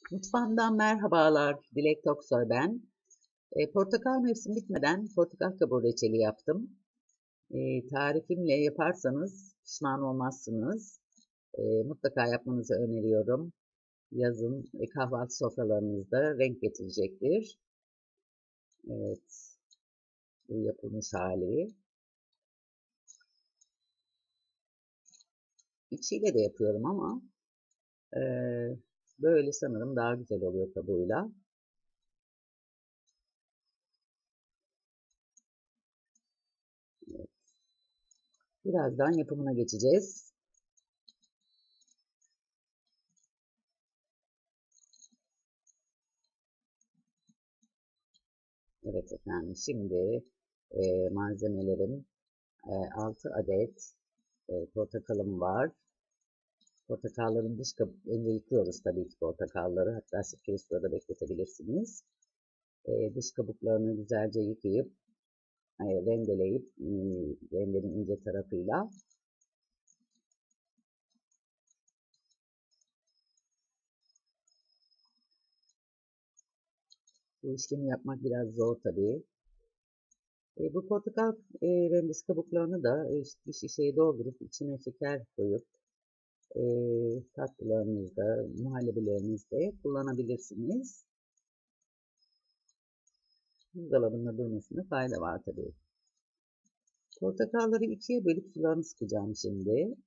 Mutfağımdan merhabalar, Dilek Toksoy ben. Portakal mevsim bitmeden portakal kabuğu reçeli yaptım. Tarifimle yaparsanız pişman olmazsınız. Mutlaka yapmanızı öneriyorum. Yazın kahvaltı sofralarınızda renk getirecektir. Evet, bu yapılmış hali. İçiyle de yapıyorum ama e, böyle sanırım daha güzel oluyor kabuğuyla. Evet. Birazdan yapımına geçeceğiz. Evet efendim, şimdi malzemelerim 6 adet portakalım var. Portakalların dış kabuklarını yıkıyoruz tabii ki portakalları. Hatta sirkeli suda da bekletebilirsiniz. Dış kabuklarını güzelce yıkayıp rendeleyip rendenin ince tarafıyla bu işlemi yapmak biraz zor tabii. Bu portakal rendesi kabuklarını da bir şişeye doldurup içine şeker koyup tatlılarınızda, muhallebilerinizde kullanabilirsiniz. Buzdolabında durmasında fayda var tabii. Portakalları ikiye bölüp sularını sıkacağım şimdi.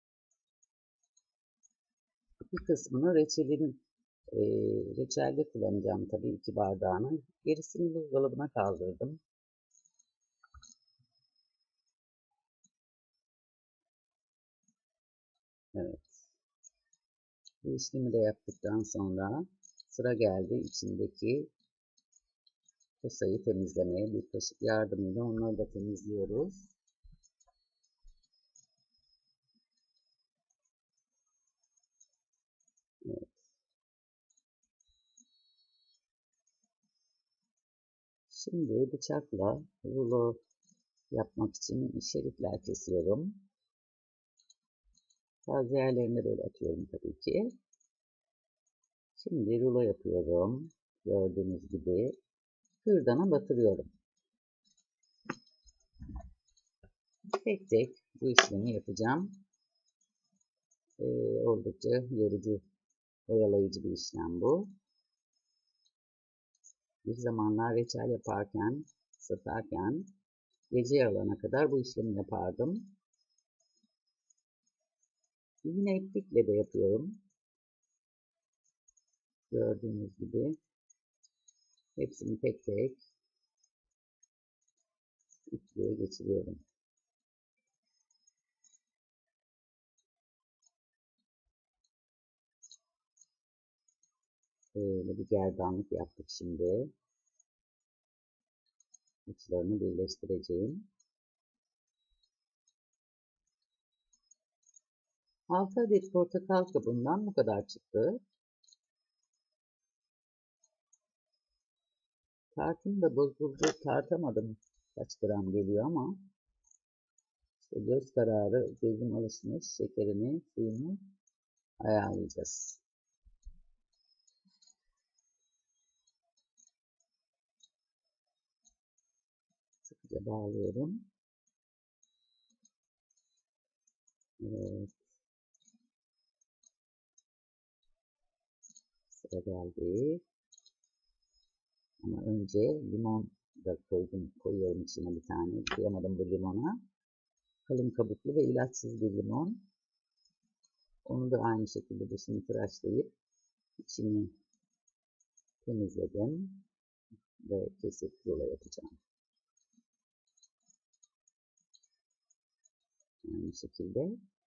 Bir kısmını reçelde kullanacağım tabii 2 bardağını. Gerisini buzdolabına kaldırdım. Evet. Bu işlemi de yaptıktan sonra sıra geldi içindeki posayı temizlemeye. Bir kaşık yardımıyla onları da temizliyoruz. Evet. Şimdi bıçakla rulo yapmak için şeritler kesiyorum. Bazı yerlerine böyle atıyorum tabii ki. Şimdi rulo yapıyorum. Gördüğünüz gibi kürdan'a batırıyorum. Tek tek bu işlemi yapacağım. Oldukça yorucu, oyalayıcı bir işlem bu. Bir zamanlar reçel yaparken, satarken gece yarılarına kadar bu işlemi yapardım. Yine iplikle de yapıyorum. Gördüğünüz gibi hepsini tek tek ipliğe geçiriyorum. Böyle bir gerdanlık yaptık şimdi. Uçlarını birleştireceğim. 6 adet portakal kabuğundan bu kadar çıktı. Tartım da bozuldu. Tartamadım kaç gram geliyor ama işte göz kararı, gözüm alışmış, şekerini, suyunu ayarlayacağız. Sıkıca bağlıyorum. Evet. Sıra geldi. Ama önce limon da koyuyorum içine bir tane. Kıyamadım bu limona. Kalın kabuklu ve ilaçsız bir limon. Onu da aynı şekilde dışını tıraşlayıp içini temizledim ve kesip yola yapacağım. Aynı şekilde.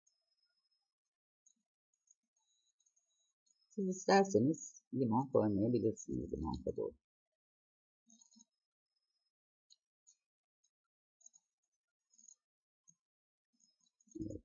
Siz isterseniz limon koymayabilirsiniz, limon kabuğu. Evet.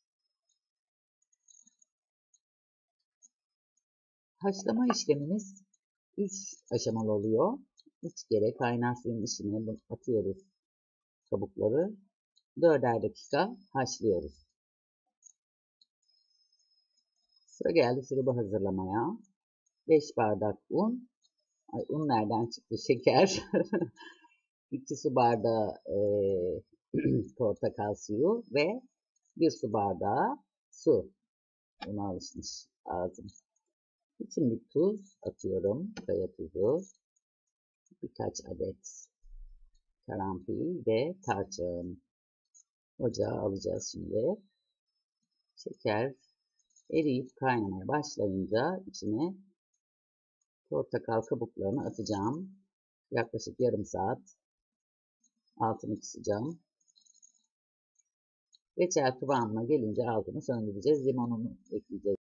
Haşlama işlemimiz 3 aşamalı oluyor. 3 kere kaynar suyun içine atıyoruz kabukları. 4'er dakika haşlıyoruz. Sıra geldi şurubu hazırlamaya. 5 bardak un. Ay, un nereden çıktı? Şeker. 2 su bardağı portakal suyu ve 1 su bardağı su. Buna alışmış ağzım. Şimdi tuz atıyorum. Kaya tuzu. Birkaç adet karanfil ve tarçın. Ocağa alacağız şimdi. Şeker eriyip kaynamaya başlayınca içine portakal kabuklarını atacağım. Yaklaşık yarım saat altını kısacağım. Reçel kıvamına gelince altını söndüreceğiz. Limonunu ekleyeceğiz.